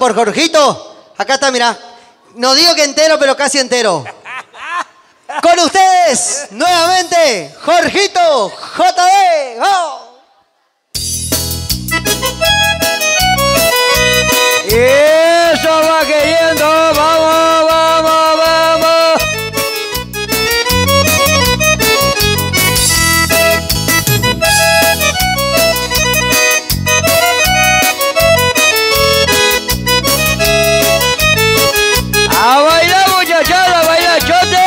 por Jorgito. Acá está, mirá. No digo que entero, pero casi entero. Con ustedes, nuevamente, Jorgito JB. ¡Oh! Y eso va queriendo, vamos, vamos, vamos. A bailar, muchachada, a bailar, chote.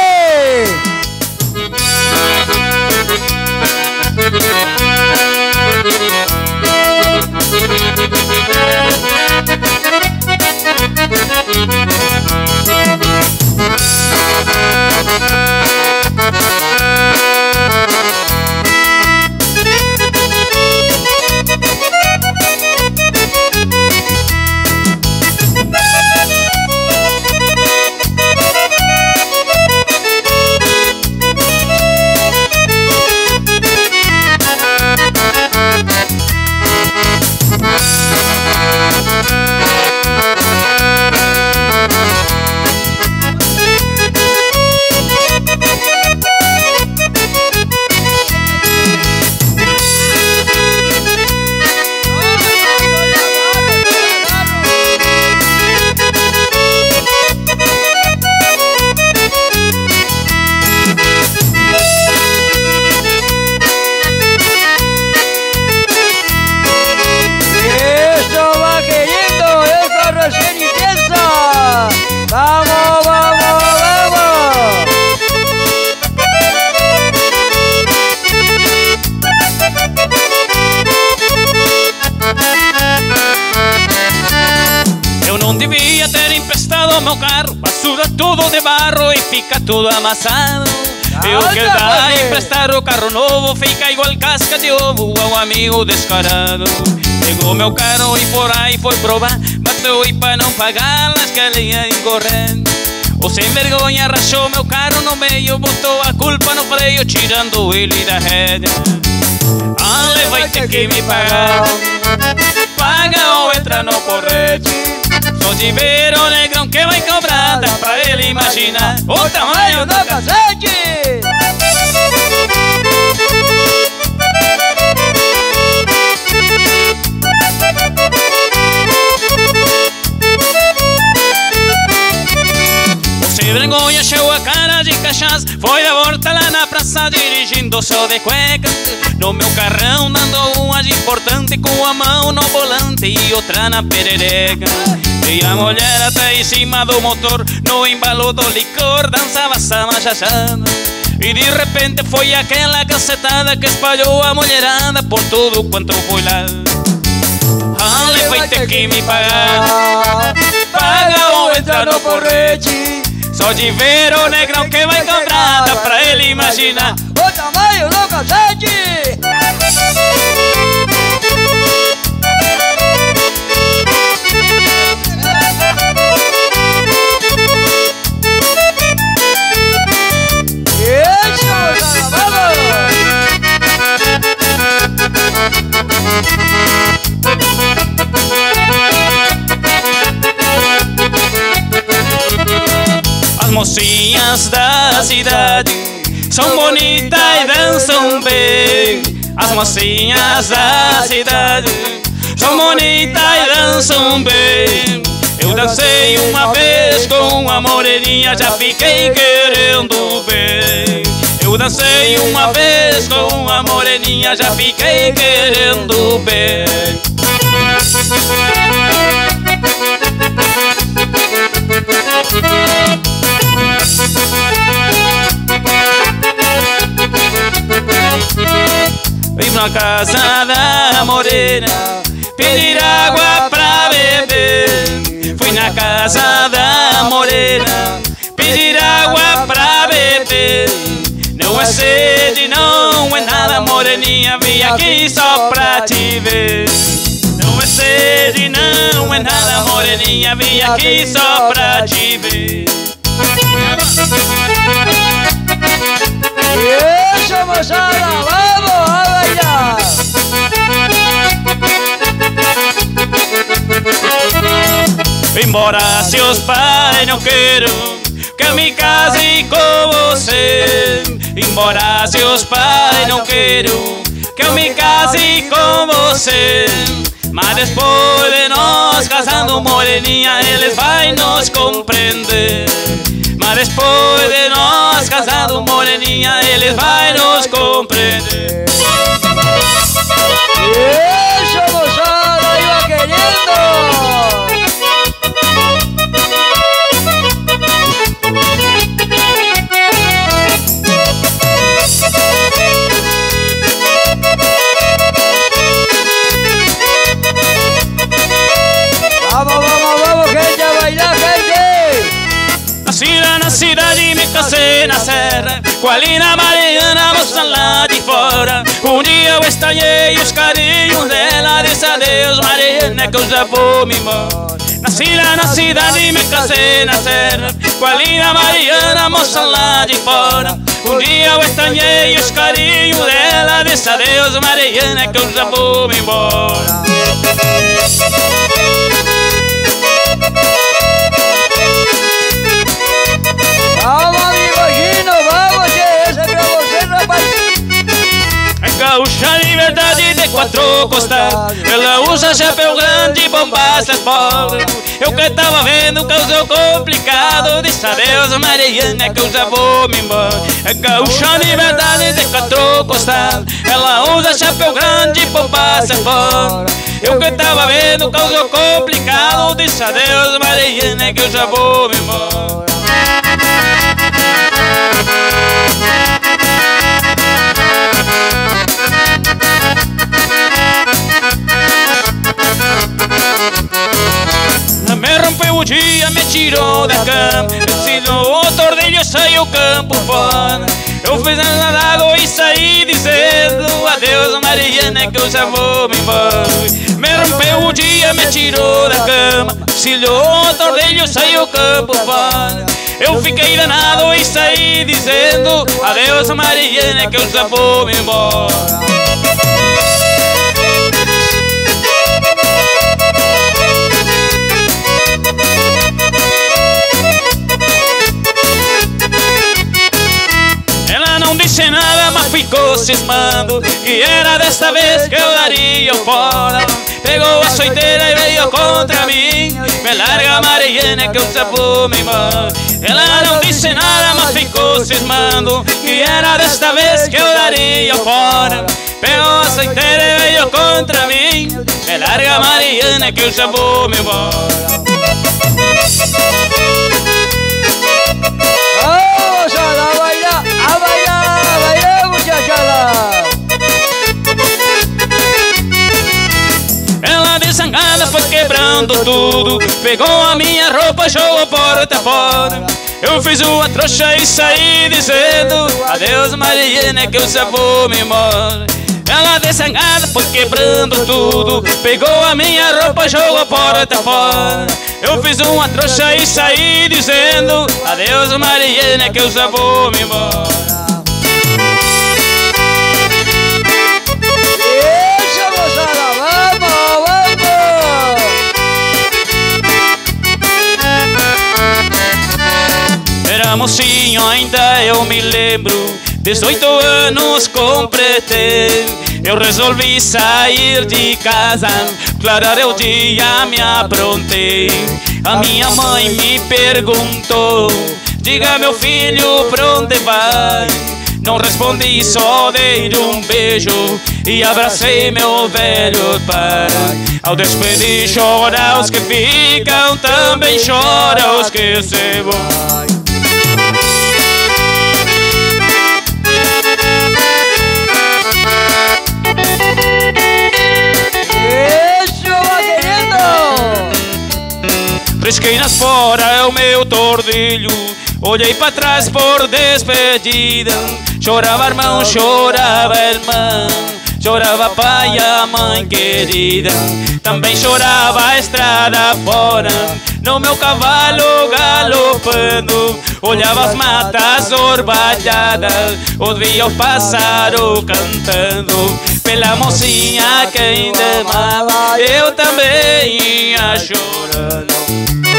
Meu carro, basura tudo de barro e fica tudo amassado. Eu quero dar e emprestar o carro novo, fica igual casca de ovo ao amigo descarado. Pegou meu carro e por aí foi provar, bateu e para não pagar nas galinhas correndo. O sem vergonha rachou meu carro no meio, botou a culpa no freio, tirando ele da rédea. Ale, vai ter que me pagar, paga ou entra no porrete. Só de ver o negrão que vai cobrar, dá pra ele imaginar o tamanho do cacete. O sem vergonha encheu a cara de cachaça, foi da volta lá na praça dirigindo só de cueca. No meu carrão dando uma de importante, com a mão no volante e outra na perereca. E a mulher até em cima do motor, no embalo do licor, dançava samba chachada. E de repente foi aquela cacetada que espalhou a mulherada por tudo quanto foi lá. Ale, vai ter que me pagar, paga ou entra no porrete. Só de ver o negrão que vai cobrar, dá pra ele imaginar o tamanho do cacete. As mocinhas da cidade são bonitas e dançam bem. As mocinhas da cidade são bonitas e dançam bem. Eu dancei uma vez com uma moreninha, já fiquei querendo bem. Eu dancei uma vez com uma moreninha, já fiquei querendo bem. Fui na casa da morena pedir água pra beber. Fui na casa da morena pedir água pra beber. Não é sede, não é nada, moreninha, vim aqui só pra te ver. Não é sede, não é nada, moreninha, vim aqui só pra te ver. Isso, moçada, vamos a bailar. Embora seus pais não queiram que eu me case com você. Embora seus pais não queiram que eu me case com você. Mas depois de nós casando, moreninha, eles vai nos compreender. Mas depois de nós casando, moreninha, eles vai nos compreender. Eso, moçada, iba queriendo. Vamos, gente, a bailar, gente. Nascida na cidade, me casei na serra, com a linda Mariana, moça lá de fora. Um dia eu estranhei os carinhos dela, disse adeus Mariana, que eu já vou me embora. Nascida na cidade, me casei na serra, com a linda Mariana, moça lá de fora. Um dia eu estranhei os carinhos dela, disse adeus Mariana, que eu já vou me embora. Vamos, amigo Gino, vamos, que esse é pra você, rapaz. É gaúcha de verdade de quatro costados, ela usa chapéu grande, bombachas pobres. Eu que tava vendo causou complicado, disse adeus Mariana, que eu já vou me embora. É gaúcha de verdade de quatro costados, ela usa chapéu grande, bombachas pobres. Eu que tava vendo causou complicado, disse adeus Mariana, que eu já vou me embora. Me rompeu o dia, me tirou da cama, ensinou outro dia, saiu campo fora. Eu fiz enladado e saí dizendo adeus Mariana, que eu já vou me embora. Me rompeu o dia, me tirou da cama, ensinou outro dia, saiu campo fora. Eu fiquei danado e saí dizendo adeus Mariana, que eu já vou me embora. Ela não disse nada, mas ficou cismando que era desta vez que eu daria o fora. Pegou a soiteira e veio contra mim, me larga Mariana, que eu já vou me embora. Ela não disse nada, mas ficou cismando que era desta vez que eu daria o fora. Pegou a soiteira e veio contra mim, me larga Mariana, que eu já vou me embora. Vamos a bailar, muchachada. Ela desangada foi quebrando tudo, pegou a minha roupa, jogou porta fora. Eu fiz uma trouxa e saí dizendo adeus Mariana, que eu já vou me embora. Ela desangada foi quebrando tudo, pegou a minha roupa, jogou porta fora. Eu fiz uma trouxa e saí dizendo adeus Mariana, que eu já vou me embora. Isso, moçada, vamos. Era mocinho, ainda eu me lembro, 18 anos completei. Eu resolvi sair de casa, clarar o dia me aprontei. A minha mãe me perguntou, diga meu filho, pra onde vai? Não respondi, só dei um beijo e abracei meu velho pai. Ao despedir chora os que ficam, também chora os que se vão. Risquei nas fora o meu tordilho, olhei para trás por despedida. Chorava irmão, chorava irmã, chorava pai e a mãe querida. Também chorava a estrada fora, no meu cavalo galopando. Olhava as matas orvalhadas, ouvia o pássaro cantando. Pela mocinha que ainda amava, eu também ia chorando.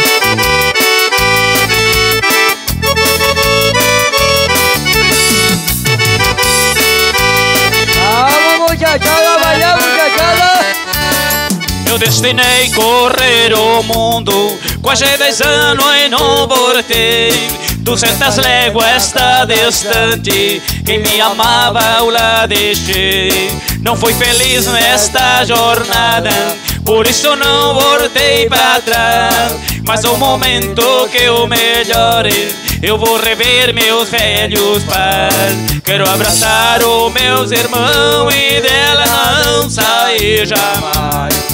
destinei correr o mundo. Quase 10 anos e não voltei. 200 léguas está distante. Quem me amava eu lá deixei. Não fui feliz nesta jornada, por isso não voltei para trás. Mas o momento que eu melhore, eu vou rever meus velhos pais. Quero abraçar os meus irmãos e dela não sair jamais.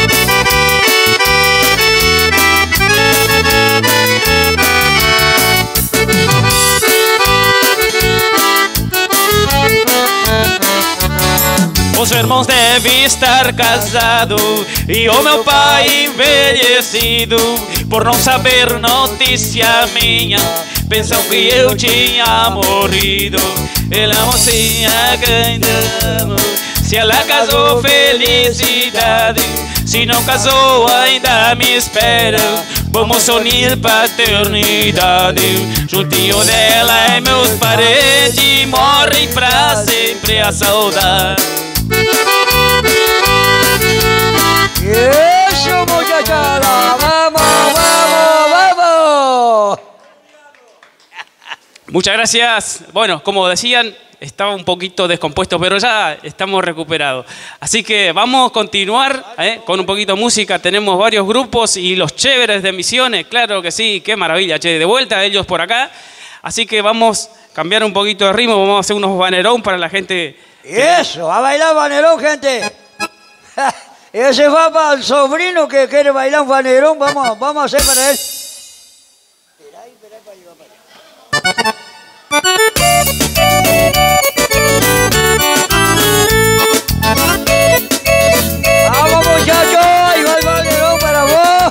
Os irmãos devem estar casados e o meu pai envelhecido. Por não saber notícia minha, pensam que eu tinha morrido. Ela mocinha grande amor, se ela casou, felicidade. Se não casou, ainda me espera. Vamos unir paternidade. Juntinho dela e meus parentes morrem pra sempre a saudade. Eso, muchachada, vamos, vamos, vamos. Muchas gracias. Bueno, como decían, estaba un poquito descompuesto, pero ya estamos recuperados. Así que vamos a continuar con un poquito de música. Tenemos varios grupos y los chéveres de Misiones. Claro que sí, qué maravilla, che. De vuelta ellos por acá. Así que vamos a cambiar un poquito de ritmo. Vamos a hacer unos banerón para la gente. Eso, a bailar banerón, gente. Ese va para el sobrino que quiere bailar un banerón. Vamos a hacer para él. Vamos, muchachos, ahí va el banerón para vos.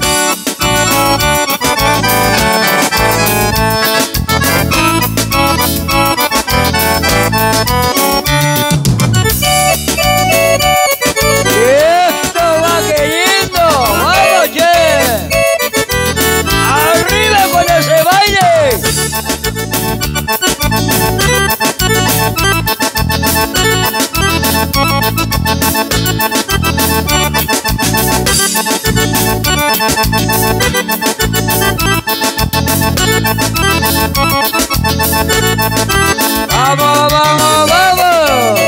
Esto va queriendo, vamos, che. Arriba con ese baile. Vamos, vamos, vamos.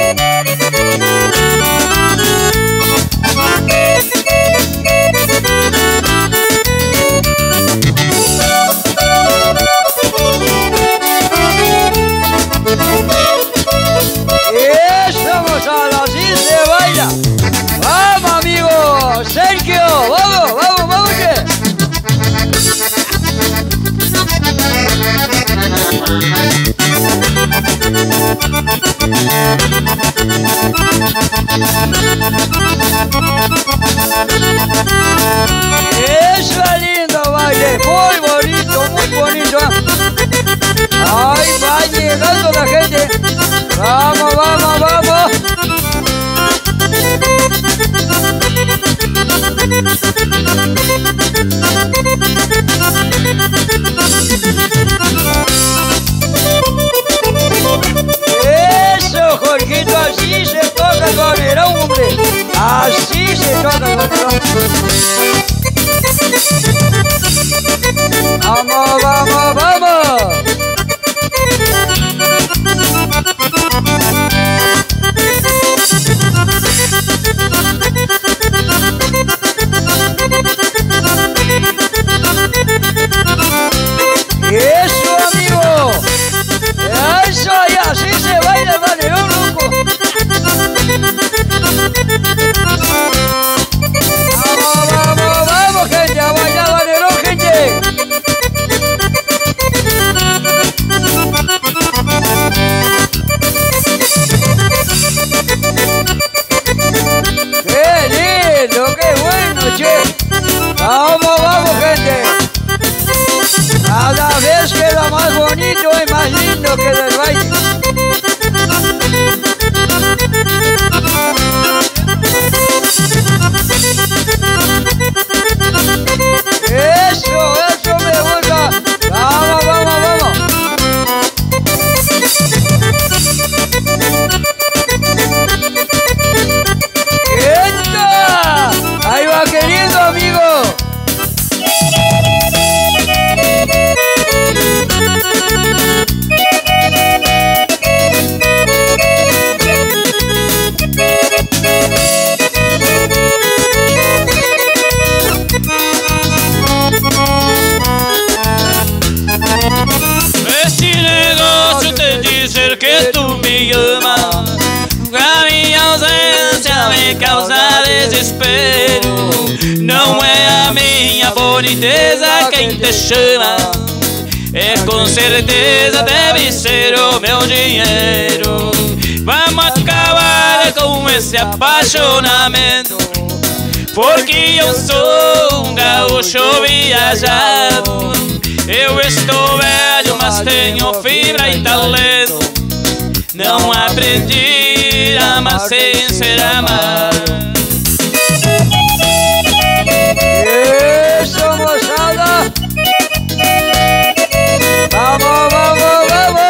Eso, Gonzalo, así se baila. Vamos, amigo Sergio, vamos, vamos, vamos. Eso es lindo baile, muy bonito, muy bonito. Ay, va llegando la gente. Vamos, vamos, vamos. Eso, Jorgito, así se toca con el hombre. Así se toca con el hombre. Vamos, vamos, vamos. porque tu me amas. A minha ausência me causa desespero. Não é a minha boniteza quem te chama, é com certeza deve ser o meu dinheiro. Vamos acabar com esse apaixonamento, porque eu sou um gaúcho viajado. Eu estou velho, mas tenho fibra e talento. Não aprendi a amar sem ser amado. Isso, moçada! Vamos, vamos, vamos!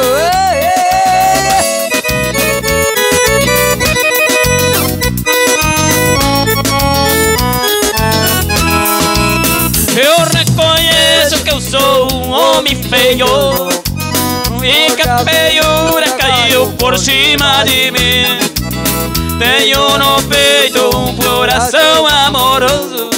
Eu reconheço que eu sou um homem feio e que a feiura caiu por cima de mim. Tenho no peito um coração amoroso,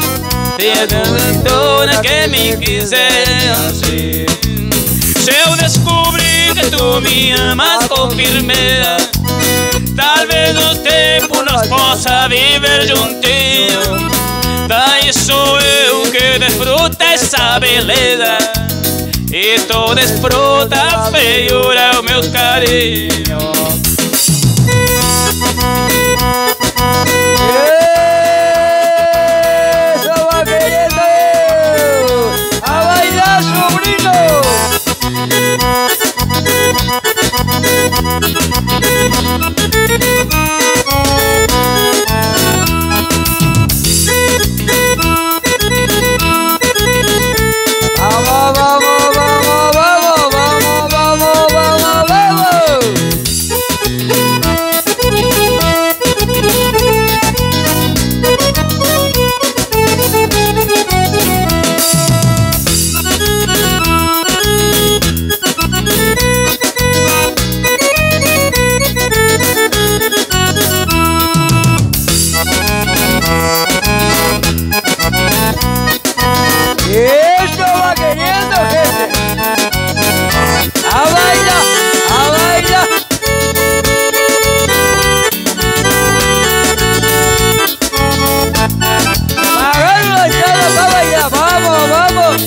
dona que me quiser assim. Se eu descobrir que tu me amas com firmeza, talvez no tempo nós possa viver juntinho. Daí sou eu que desfruta essa beleza, e tu desfruta a feiura, o meu carinho. Eso va queriendo a bailar, sobrino. Vamos, vamos, vamos, vamos, vamos, vamos, vamos, vamos. Esto va queriendo, gente. A bailar, a bailar. Agarra ya para bailar, vamos, vamos.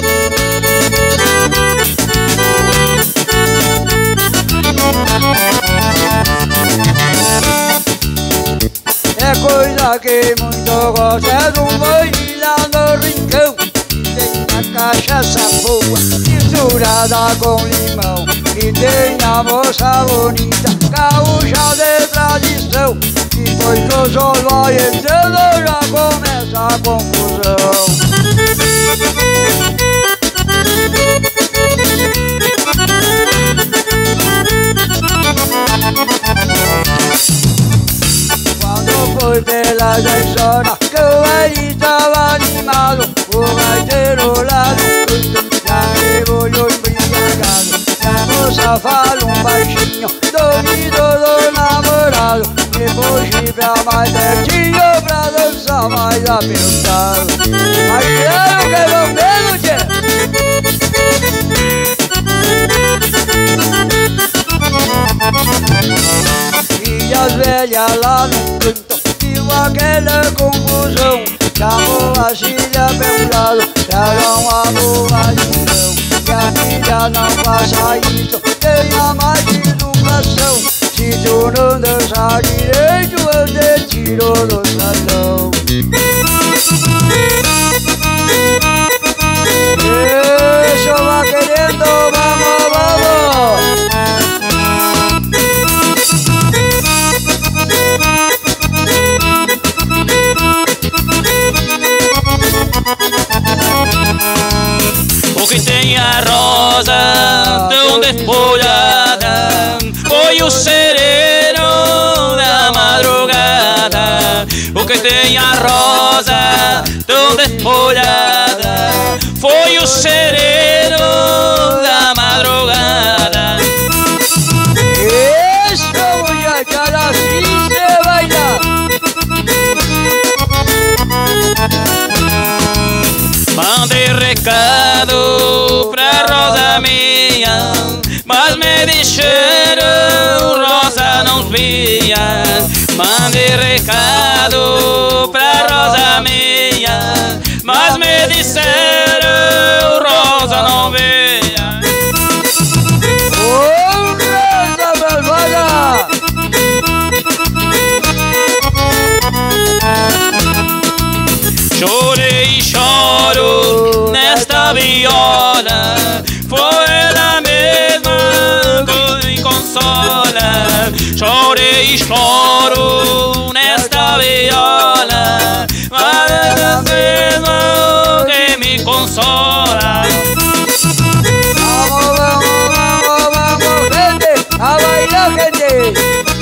É coisa que muito gosto, é de um boi lá no rincão. Tem a cachaça boa, misturada com limão, e tem a moça bonita, gaúcha de tradição. Depois que o sol vai entrando, já começa a confusão. Quando foi pela 10 horas que o baile estava animado, o gaiteiro lá no canto já rebolhou embriagado. E a moça fala baixinho do ouvido do namorado, depois ir pra mais pertinho pra dançar mais apertado. Mas claro que vão mesmo, tchê! E as velhas lá no canto viu aquela confusão, chamou a filha pra lado, deram a boa lição. Que a filha não faça isso, tenha mais educação. Se tu não dançar direito, eu te tiro do salão. Isso vai querendo, vamos, vamos. O que tem a rosa tão desfolhada foi o sereno da madrugada. O que tem a rosa tão desfolhada foi o sereno da madrugada. Isso, muchachada, assim se baila. Mandei recado pra rosa minha, mas me disseram, Rosa não vinha. Mandei recado pra Rosa minha, mas me disseram, Rosa não vinha. Oh, Rosa malvada! Chorei e choro nesta viola, foi ela mesma que me consola. Chorei e choro nesta viola, foi ela mesma que me consola. Vamos, vamos, vamos, vamos, gente, a bailar, gente.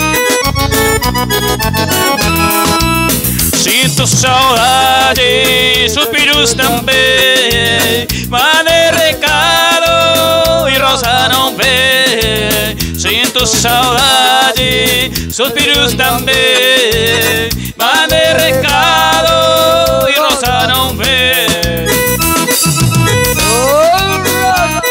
Sinto saudade, suspiros também. Mandei recado e Rosa não vê. Sinto saudade, suspiros também. Mandei recado e Rosa não vê. Oh, Rosa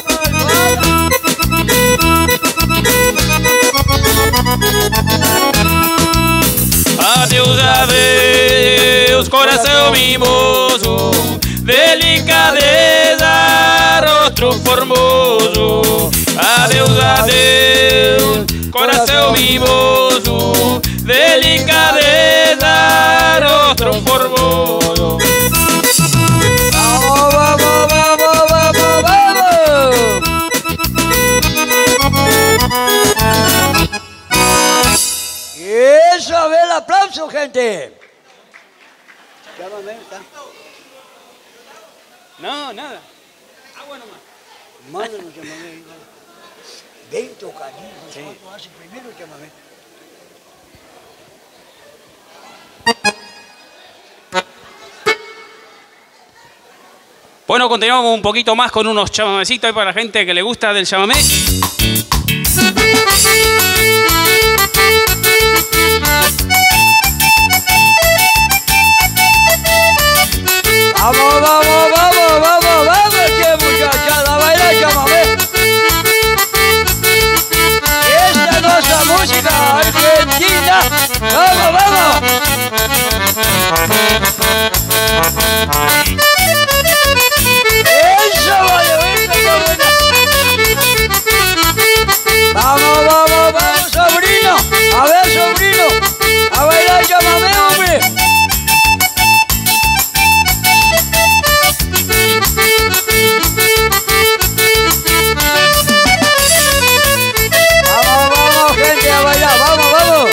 Adeus, adeus, coração mimoso, delicadeza, rostro formoso. Adeus, adeus, coração mimoso, delicadeza, rostro formoso. Vamos, vamos, vamos, vamos, vamos. Eso, a ver el aplauso, gente. No, nada. Agua nomás. Mándanos, llámame. Ven, tocadito. Sí. Hace primero, llámame. Bueno, continuamos un poquito más con unos chamamecitos ahí para la gente que le gusta del chamamé. Vamos, vamos, vamos, vamos, vamos, che muchachada, baila chamamé. Esta es nuestra música argentina. Vamos, vamos. Eso, vale, eso, qué buena. Vamos, vamos, vamos, sobrino. A ver, sobrino. A bailar chamamé, hombre. Vamos, vamos, gente, a bailar. Vamos, vamos.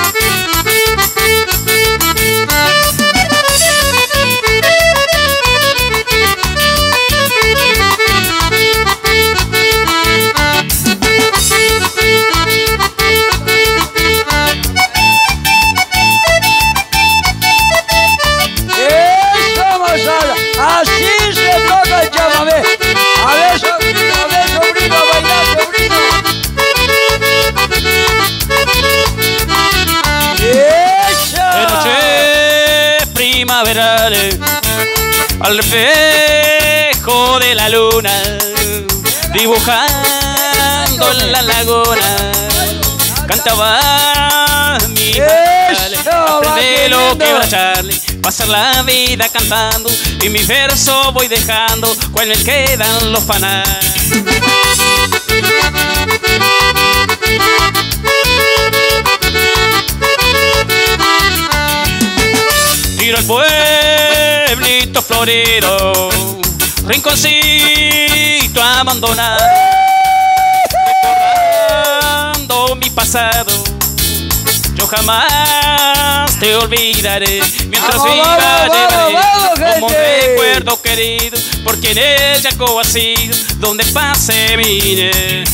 Eso, mozada. Así se toca el chamamé. A ver, sobrino, a bailar, sobrino. Eso. De noche primaverales, al reflejo de la luna, dibujando en la laguna, cantaba mi madre. Aprende lo que va Charlie, pasar la vida cantando, y mis versos voy dejando cuando me quedan los fanales. Tiro al pueblito florido, rinconcito abandonado, recordando mi pasado. Yo jamás te olvidaré, mientras Vamos, viva vamos, llevaré vamos, como un gente. recuerdo querido, porque en el Yaco ha sido donde pase mi niñez.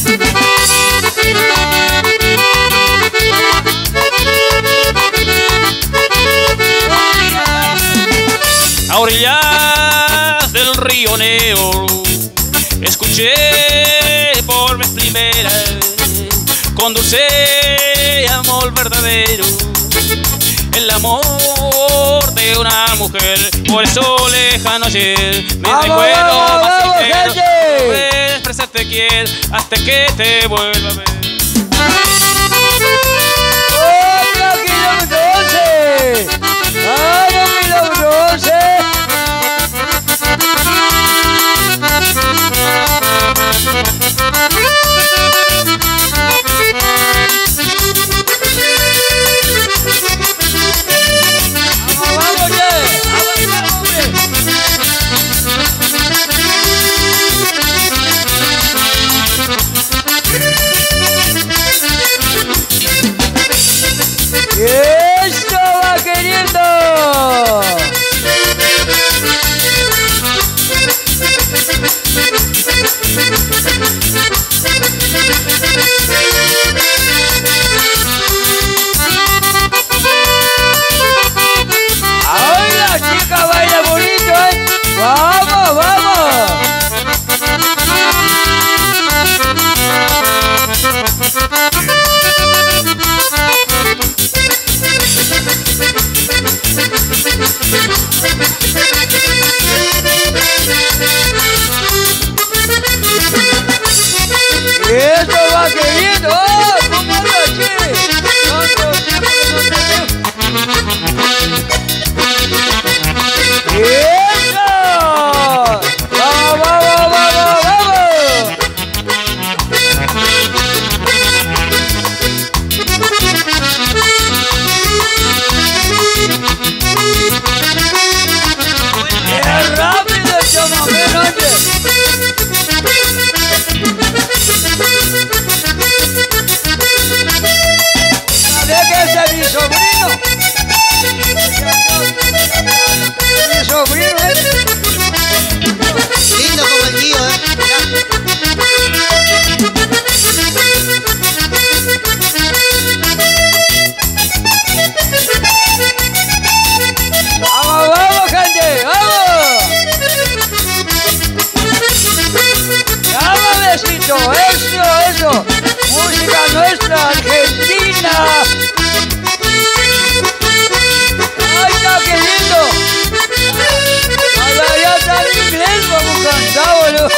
A orillas del río Neo, escuché por vez primera, con dulce amor verdadero, el amor de una mujer. Por eso lejano ayer me ¡Vamos, recuerdo vamos, más vamos, sincero, gente! puedes expresarte quiera hasta que te vuelva a ver. ¡Otro kilómetro 11! ¡Vamos, kilómetro 11! ¡Esto va queriendo! ¡Ay, la chica baila bonito, eh! ¡Vamos, vamos! ¡Esto va queriendo! ¡Oh! ¿Cómo anda, che? ¿Cuánto tiempo que no te veo? ¡Eso! ¡Vamos, vamos, vamos, vamos! ¡Qué rápido, chamamero, oye! ¿Sabes que ese es mi sobrino? Mi sobrino, ¿eh? Lindo como el tío, ¡Vamos, vamos, gente! ¡Vamos! ¡Vamos, besito! ¡Eso, eso! ¡Música nuestra, Argentina! ¡Ay, está qué lindo! ¡Ahora ya está en inglés! ¡Vamos a cantar, boludo!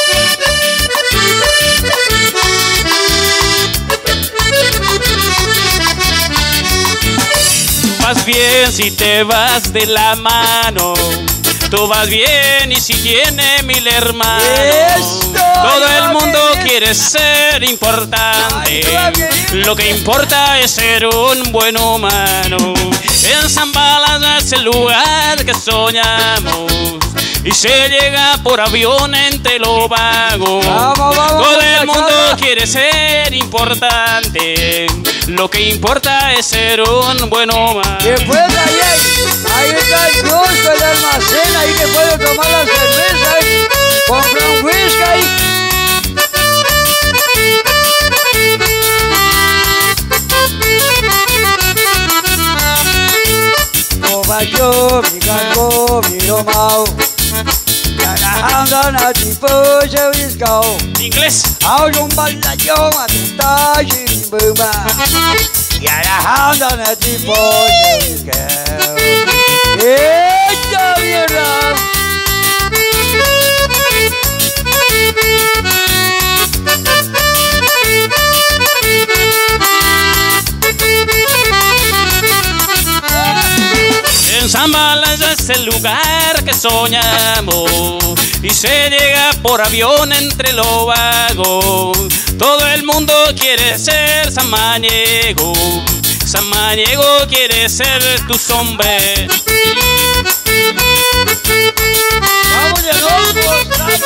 Vas bien si te vas de la mano, tú vas bien y si tiene 1000 hermanos. ¡Eso! Todo el mundo quiere ser importante, lo que importa es ser un buen humano. En San Balas es el lugar que soñamos y se llega por avión entre lo vago. Vamos, vamos, todo el mundo vamos. quiere ser importante, lo que importa es ser un buen humano. Después ahí está el kiosco, el almacén, ahí que puedo tomar la cerveza, ahí, comprar un whisky ahí. Kobacho, mi cango, mi romao, yarahanda na tipo cheviscao, Inglés. ao un balayón a tu talle en buma, yarahanda na tipo cheviscao. ¡Echa mierda! En San Balas es el lugar que soñamos y se llega por avión entre lo vago. Todo el mundo quiere ser samaniego, samaniego quiere ser tu sombre. ¡Vamos de locos!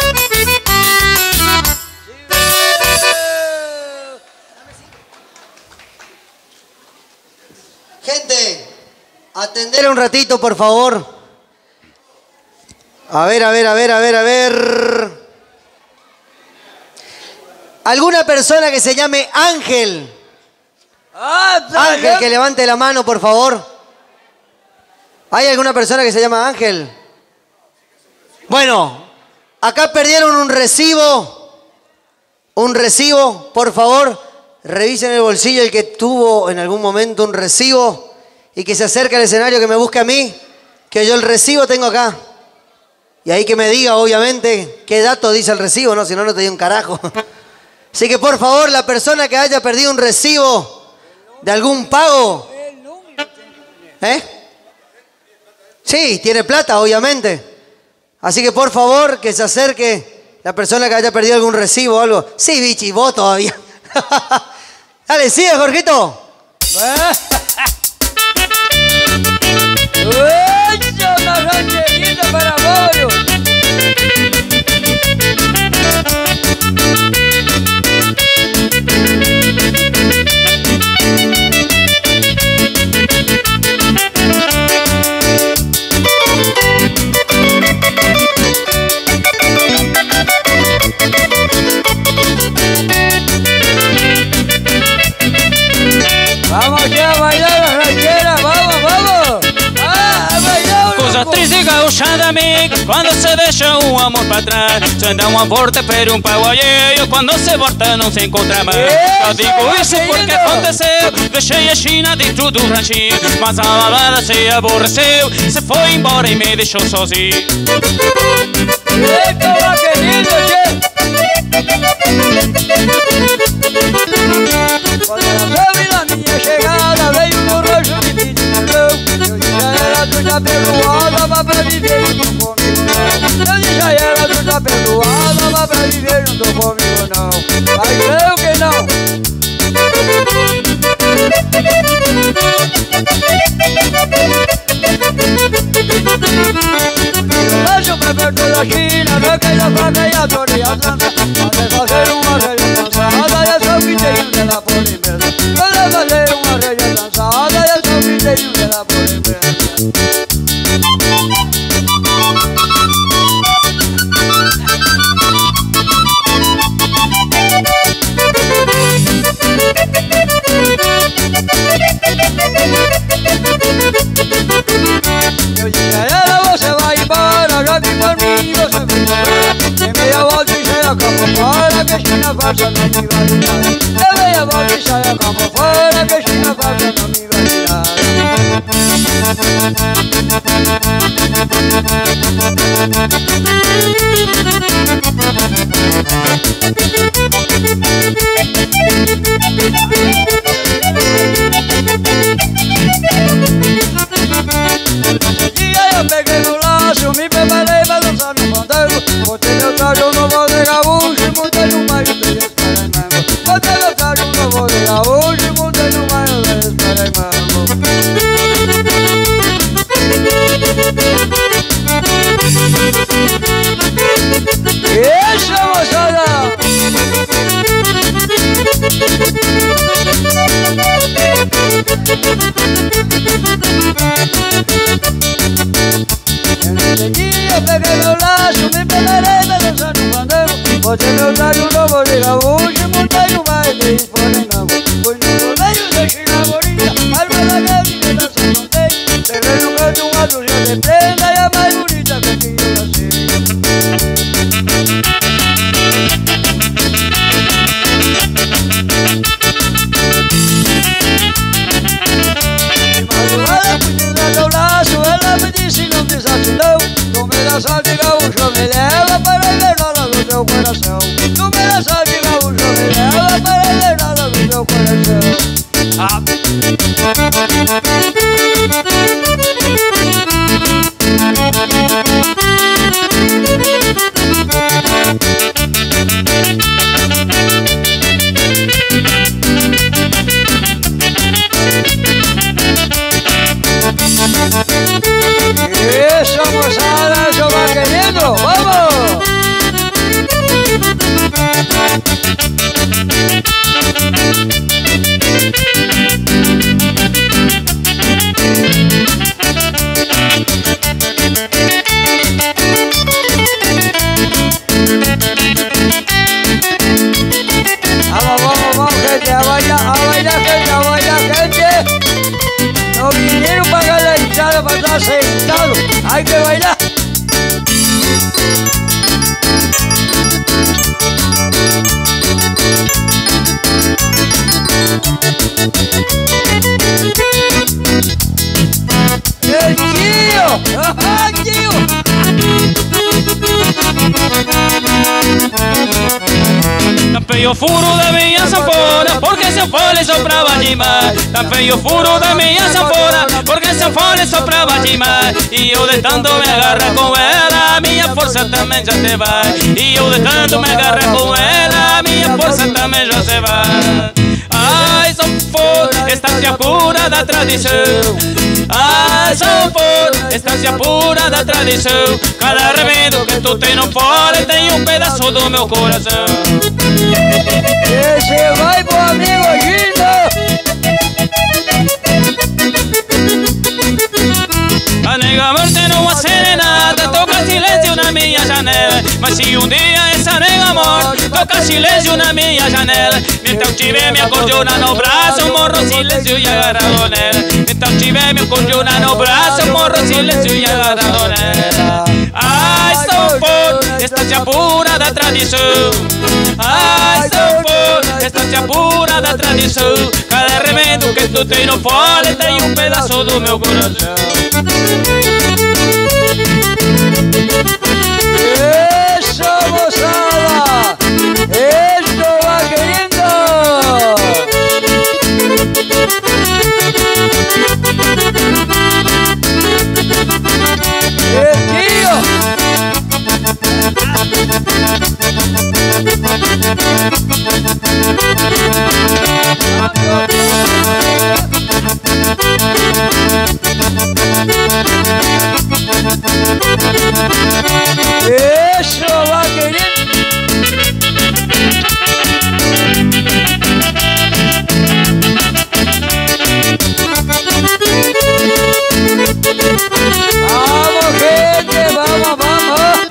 Gente, atender un ratito, por favor. A ver. ¿Alguna persona que se llame Ángel? Ángel, que levante la mano, por favor. ¿Hay alguna persona que se llama Ángel? Bueno, acá perdieron un recibo. Un recibo, por favor. Revisen el bolsillo el que tuvo en algún momento un recibo y que se acerque al escenario, que me busque a mí, que yo el recibo tengo acá. Y ahí que me diga, obviamente, qué dato dice el recibo, ¿no? Si no, no te di un carajo. Así que por favor, la persona que haya perdido un recibo de algún pago. ¿Eh? Sí, tiene plata, obviamente. Así que por favor, que se acerque la persona que haya perdido algún recibo o algo. Sí, bichi, vos todavía. Dale, sigue, Jorgito. Una rancherita para Borio. Vamos ya a bailar la ranchera, vamos, vamos. A bailar. Coisa triste gauchada, amiga, quando se deixa um amor pra trás. Se dá uma volta, perde um pau alheio, quando se volta não se encontra mais. Eu digo isso porque aconteceu, deixei a China dentro do ranchinho, mas a balada se aborreceu, se foi embora e me deixou sozinho. Eita, lá querido, quando ela soube da minha chegada, veio no roxo de pedido. Eu disse a ela, tu já perdoada, vá pra viver junto comigo não. Eu disse a ela, tu já perdoada, vá pra viver junto comigo não. Mas eu que não. Mas o prefeito da China, troquei a faca e adorei a dança. Mandei fazer uma velha dançada e eu sou filhinho dela por imensa. Mandei fazer uma velha dançada e eu sou filhinho dela por imensa. Eu disse a ela, você vai embora, já que por mim você vai embora. Em meia volta e sai a cama fora, que China farsa não me vai tirar. Em meia volta e sai a cama fora, que China farsa não me vai tirar. Eu peguei no laço, me preparei pra dançar no fandango. Botei meu traje novo de gaúcho e montei no maio de Esparaimango. Botei meu traje novo de gaúcho e montei no maio de Esparaimango. Isso, moçada! Nesse dia eu peguei meu laço, me preparei pra dançar no fandango. Botei meu traje novo de gaúcho e montei no baile de Esparaimango. Fui no rodeio da China bonita, arma da galinha da São Monteiro. Peguei no canto uma dúzia de prenda e a mais bonita que eu nasci. Ela me disse não desate não. Tu me dá sal de gaúcho, me leva para a invernada do teu coração. Tu me dá sal de gaúcho, me leva para a invernada do teu coração. Isso, moçada, eu vou querido, vamos! Vamos, gente, a bailar, gente! No vinieron para la hinchada para estar sentado, hay que bailar. ¡El tío! ¡Ah, tío! feio o furo da minha sanfona, porque sanfona soprava demais. Tá feio o furo da minha sanfona, porque sanfona soprava demais. E eu de tanto me agarrar com ela, a minha força também já se vai. E eu de tanto me agarrar com ela, a minha força também já se vai. Ai, sanfona, estância pura da tradição. Ai, sanfona, estância pura da tradição. Cada remendo que tu tem no fole tem um pedaço do meu coração. Esse vai pro amigo Gino. A nega morte não serenata, toca silêncio na minha janela. Mas se um dia essa nega morte toca silêncio na minha janela, então tiver minha cordiona no braço, morro silêncio e agarrado nela. Então tiver minha cordiona no braço, morro silêncio e agarrado nela. Ai, sanfona, estância pura da tradição. Ai, sanfona, estância pura da tradição. Cada remendo que tu tem no fole tem um pedaço do meu coração. Eso, moçada! Esto va queriendo! Tío! Eso va queriendo. Vamos, gente, vamos, vamos.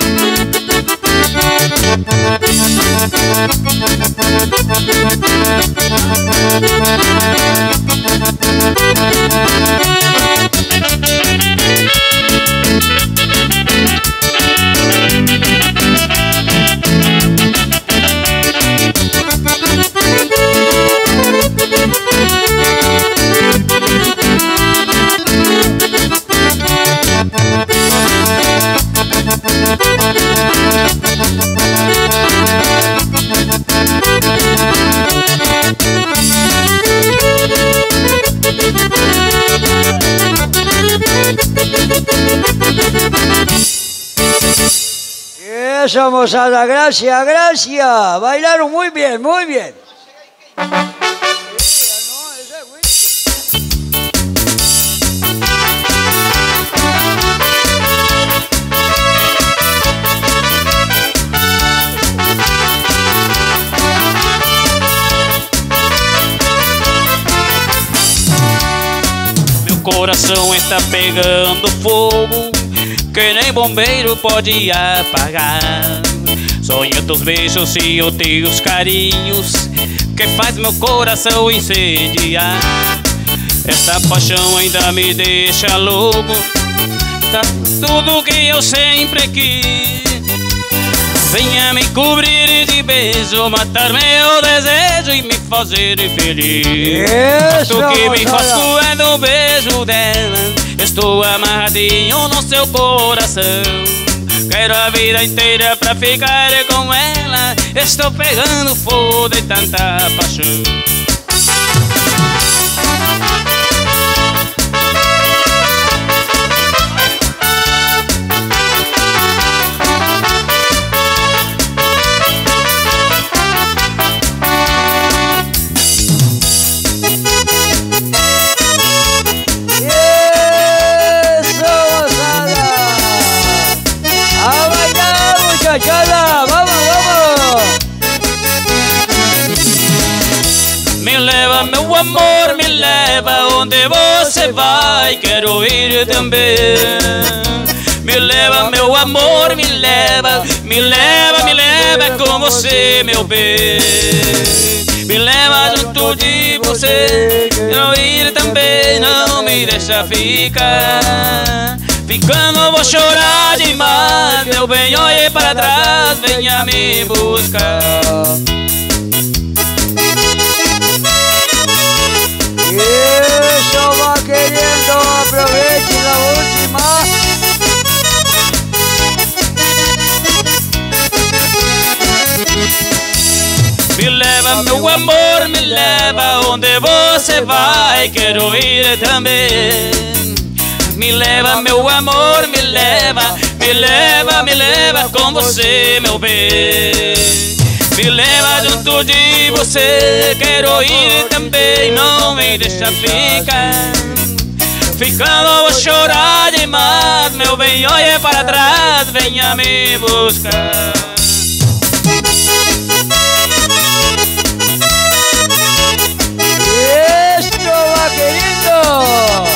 Eso, moçada, gracias, gracias. Bailaron muy bien, muy bien. Meu coração está pegando fogo, que nem bombeiro pode apagar. Sonho teus beijos e os teus carinhos, que faz meu coração incendiar. Essa paixão ainda me deixa louco, tá tudo que eu sempre quis. Venha me cobrir de beijo, matar meu desejo e me fazer feliz. Isso, Tu que me moçada. faz é do beijo dela, estou amarradinho no seu coração. Quero a vida inteira pra ficar com ela, estou pegando fogo de tanta paixão. Muchachada, vamos, vamos. Me leva, meu amor, me leva onde você vai, quero ir também. Me leva, meu amor, me leva, me leva, me leva com você, meu bem. Me leva junto de você, quero ir também, não me deixa ficar. Ficando vou chorar demais, meu bem, olhe para trás, venha me buscar. Eso va queriendo, aproveche la última. Me leva, meu amor, me leva onde você vai, quero ir também. Me leva, meu amor, me leva, me leva, me leva com você, meu bem. Me leva junto de você, quero ir também, não me deixa ficar. Ficando vou chorar demais, meu bem, olhe para trás, venha me buscar. Esto va querido.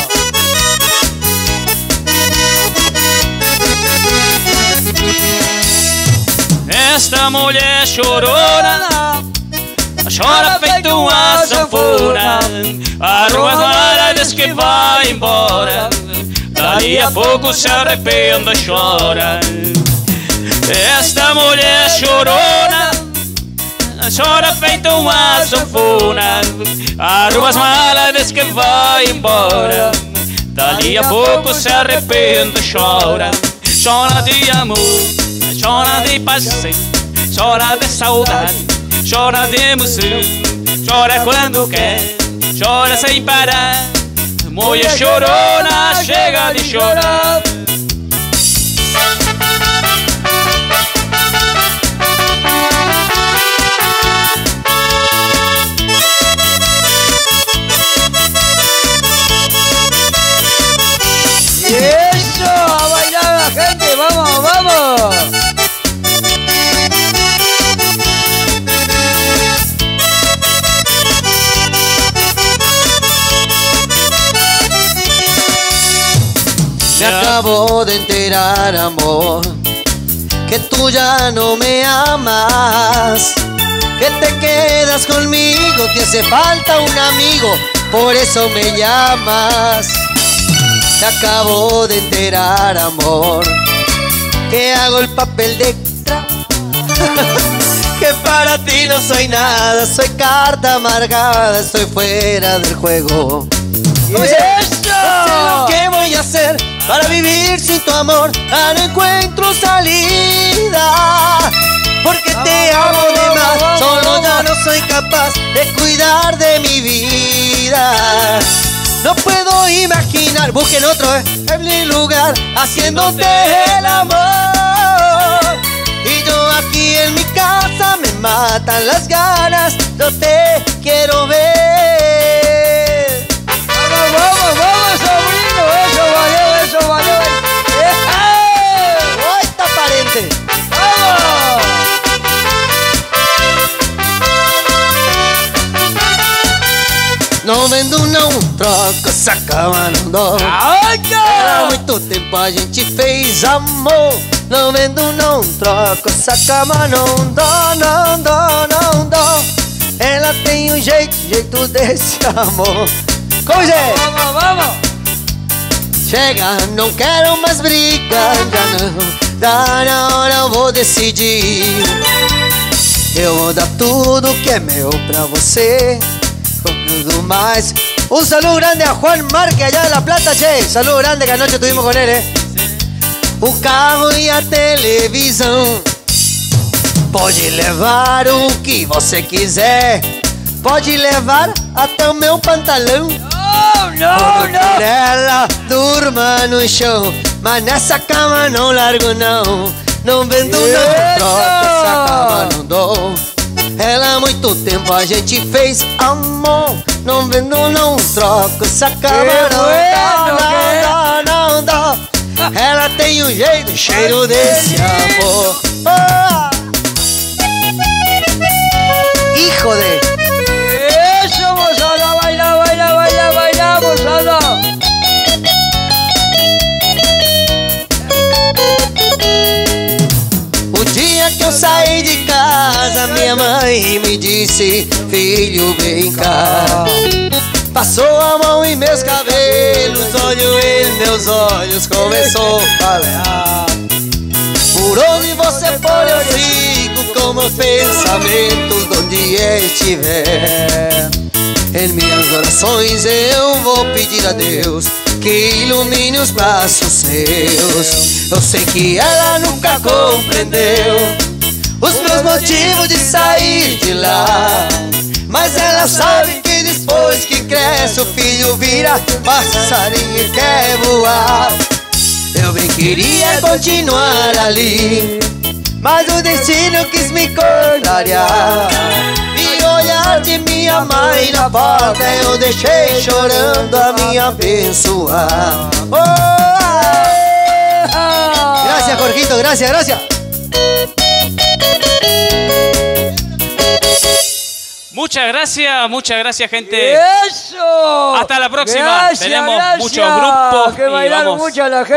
Esta mulher chorona, chora feito uma sanfona. A rua clara diz que vai embora, dali a pouco se arrepende e chora. Esta mulher chorona, chora feito uma sanfona. A rua clara diz que vai embora, dali a pouco se arrepende e chora. Chora de amor, chora de paixão, chora de saudade, chora de emoção, chora quando quer, chora sem parar. Mulher chorona, chega de chorar. Eso, a bailar la gente, vamos, vamos. Me acabo de enterar, amor, que tú ya no me amas, que te quedas conmigo, te hace falta un amigo, por eso me llamas. Me acabo de enterar, amor, que hago el papel de que para ti no soy nada, soy carta amargada, estoy fuera del juego. No sé lo que voy a hacer para vivir sin tu amor, no encuentro salida, porque te amo de más, solo ya no soy capaz de cuidar de mi vida. No puedo imaginar, busquen otro, en mi lugar, haciéndote el amor. Y yo aquí en mi casa me matan las ganas, yo te quiero ver. Vamos, vamos, vamos, sobrino, eso valió, eso valió. ¡Oh, está aparente! ¡Vamos! Não vendo não, troca essa cama não dó. Há muito tempo a gente fez amor. Não vendo não, troca essa cama não dó, não dó, não dó. Ela tem um jeito desse amor. Como é? Vamos, vamos. Chega, não quero mais briga, já não. Dá na hora eu vou decidir. Eu vou dar tudo que é meu pra você. Tudo mais. Un saludo grande a Juan Marque allá de La Plata, che. Saludo grande que anoche estuvimos con él, O carro e a televisão. Pode levar o que você quiser. Pode levar até o meu pantalão. Não, não, não. Ela durma no chão, mas nessa cama não largo não. Não vendo não, troca essa cama não dou. Ela há muito tempo a gente fez amor. Não vendo não, troca essa cama não dá. Ela tem um jeito, cheiro desse amor. Hijo de... Eso, Mozada, baila, baila, baila, baila, Mozada. O dia que eu saí de casa, minha mãe me disse: filho, vem cá. Passou a mão em meus cabelos, olhou em meus olhos, começou a falar. Por onde você for eu sigo, com meus pensamentos, onde estiver. Em minhas orações eu vou pedir a Deus que ilumine os passos seus. Eu sei que ela nunca compreendeu os meus motivo de sair de lá. Mas ela sabe que depois que cresce o filho vira passarinho e quer voar. Eu bem queria continuar ali, mas o destino quis me contrariar. E o olhar de minha mãe na porta eu deixei chorando a me abençoar. Gracias, Jorgito, gracias, gracias. Muchas gracias, gente. ¡Eso! Hasta la próxima. Gracias, Tenemos gracias. muchos grupos Que y bailaron vamos mucho a la gente.